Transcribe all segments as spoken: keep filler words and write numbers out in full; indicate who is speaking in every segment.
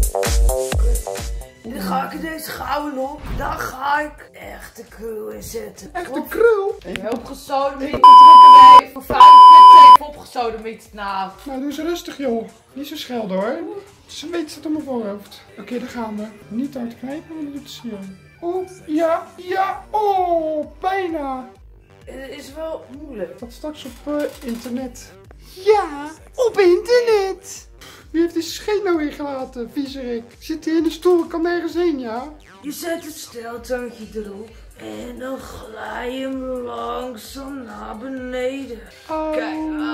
Speaker 1: Dan ga ik in deze gouden lok. Dan ga ik echte krul inzetten.
Speaker 2: Echte krul?
Speaker 1: Heel opgesodemiet. Drukken even. Voor vijf kut even opgesodemiet. Nou.
Speaker 2: Nou, doe eens rustig joh. Niet zo schelden hoor. Ze weet het op mijn voorhoofd. Oké, okay, daar gaan we. Niet hard knijpen, want dat doet zeer. Oh, ja, ja. Oh, bijna.
Speaker 1: Het is wel moeilijk.
Speaker 2: Dat straks op uh, internet. Ja, op internet. Wie heeft die scheet nou ingelaten, viezerik? Zit hier in de stoel, ik kan nergens heen, ja?
Speaker 1: Je zet het steltoontje erop. En dan glij je hem langzaam naar beneden.
Speaker 2: Oh,
Speaker 1: Kijk.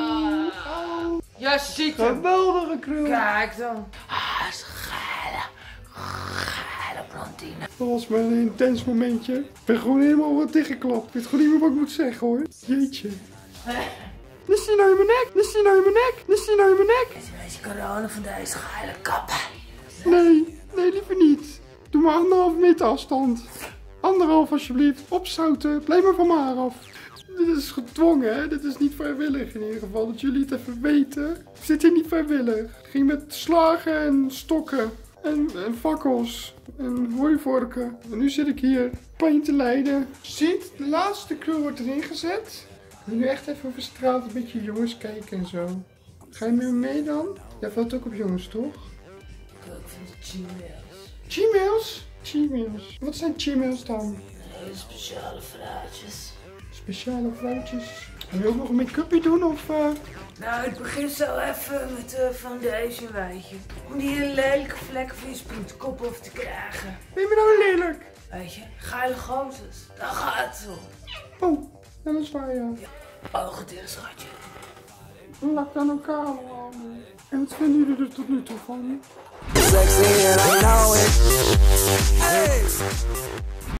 Speaker 1: Ah. Ja, ziet hem.
Speaker 2: Geweldige krul.
Speaker 1: Kijk dan. Ah, is geile. Geile blondine.
Speaker 2: Dat was maar een intens momentje. Ik ben gewoon helemaal wat dichtgeklapt. Ik weet gewoon niet meer wat ik moet zeggen hoor. Jeetje. Is die nou in mijn nek? Is die nou in mijn nek? Is die nou in mijn nek?
Speaker 1: Is deze corona van deze geile kappen?
Speaker 2: Nee, nee liever niet. Doe maar anderhalf meter afstand. Anderhalf alsjeblieft. Opzouten. Blijf maar van me haar af. Dit is gedwongen hè. Dit is niet vrijwillig in ieder geval. Dat jullie het even weten. Ik zit hier niet vrijwillig. Ik ging met slagen en stokken. En, en fakkels. En hooivorken. En nu zit ik hier pijn te lijden. Ziet, de laatste krul wordt erin gezet. Ik wil nu echt even over straat een beetje jongens kijken en zo. Ga je met me mee dan? Jij valt ook op jongens, toch?
Speaker 1: Ik ook van de Gmails.
Speaker 2: Gmails? Gmails. Wat zijn Gmails dan?
Speaker 1: Hele speciale vrouwtjes.
Speaker 2: Speciale vrouwtjes. Wil je ook nog een make-upje doen of... Uh...
Speaker 1: Nou, ik begin zo even met de foundation wijtje. Om die lelijke vlekken van je sproetkop af te krijgen.
Speaker 2: Ben je me nou lelijk?
Speaker 1: Weet je, geile gozers. Daar gaat het om.
Speaker 2: Oh, dat is waar ja.
Speaker 1: ja. Ogen dicht, schatje.
Speaker 2: Lak aan elkaar allemaal. En wat vinden jullie er tot nu toe van?
Speaker 3: Sexy and I know it.